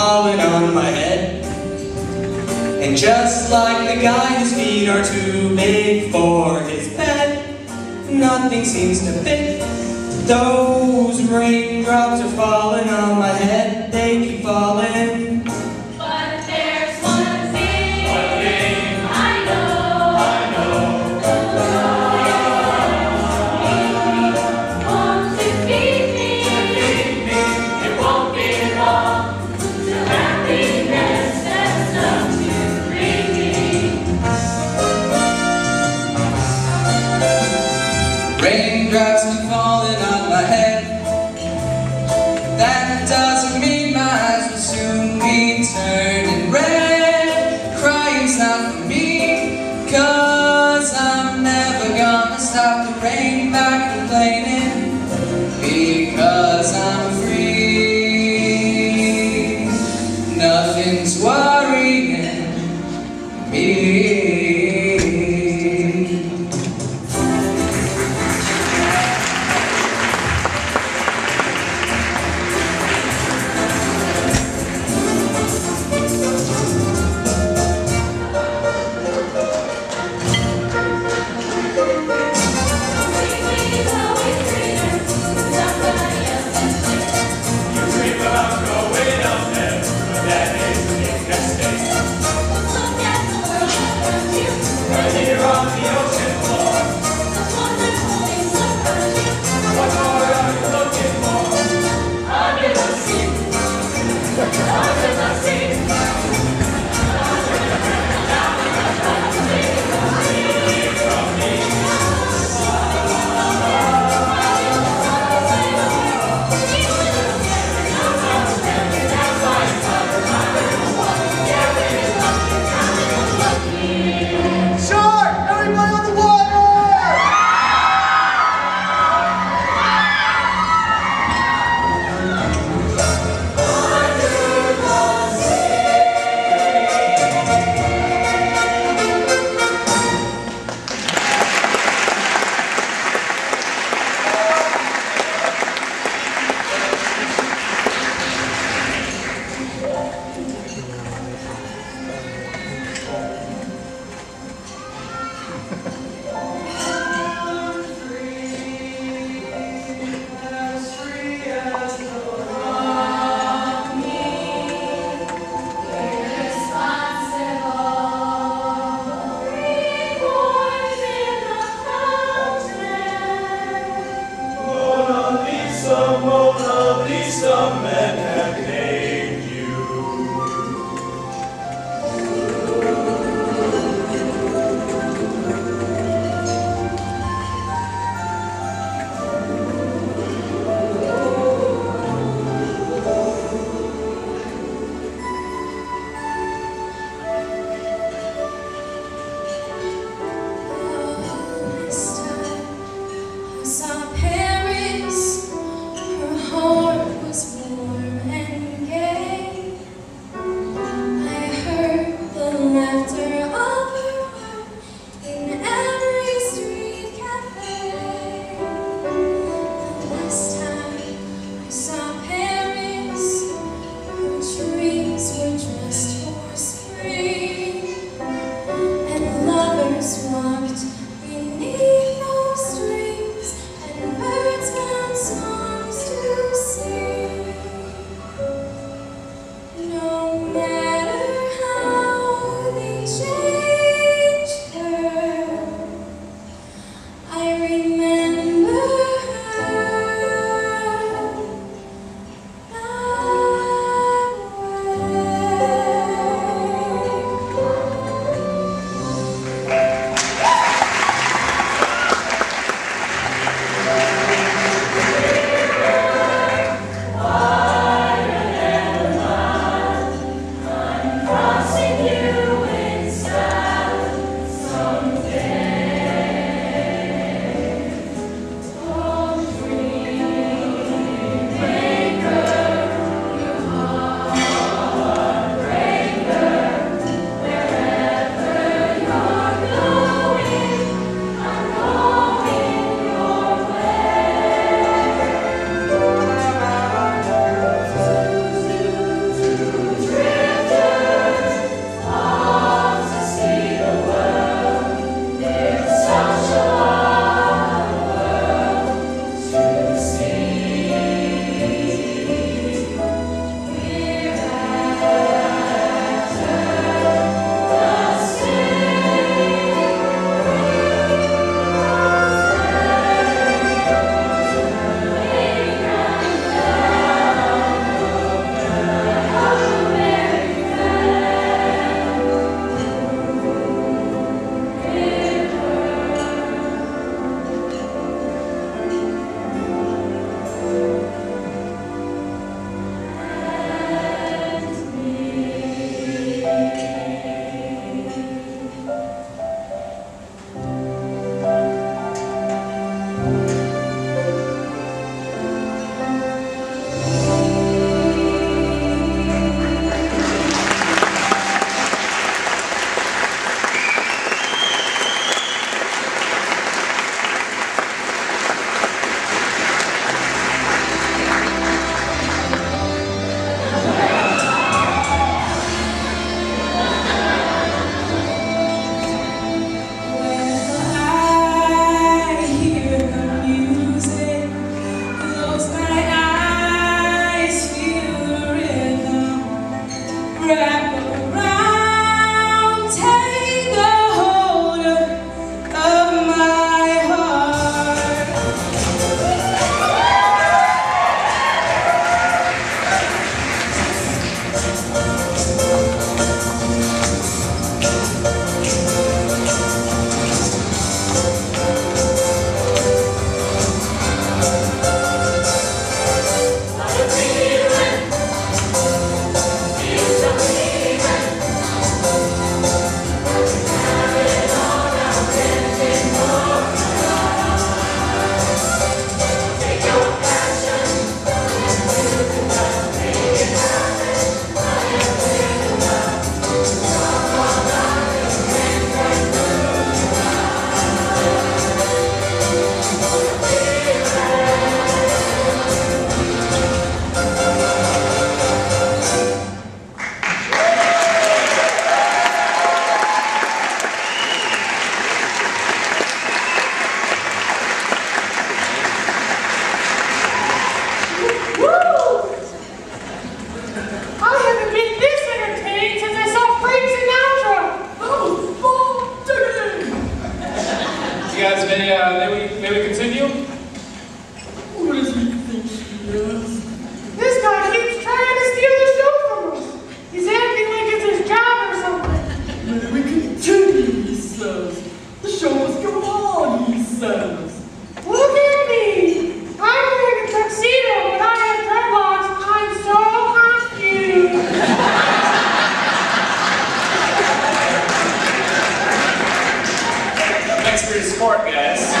falling on my head. And just like the guy whose feet are too big for his bed, nothing seems to fit. Those raindrops are falling on my head, they keep falling. But there's one thing I know. God wants to feed me. It won't be long till happiness has enough to bring me. Raindrops keep falling on my head. That doesn't mean my eyes will soon be turning red. Crying's not for me, 'cause I'm never gonna stop the rain by complaining, because I'm free. Nothing's worrying me. Mona Lisa, men have named you. May we continue? Who does he think he is? This guy keeps trying to steal the show from us. He's acting like it's his job or something. May we continue, he says. The show must go on, he says. Look at me. I'm wearing a tuxedo, but I have dreadlocks. I'm so confused. Thanks for your support, guys.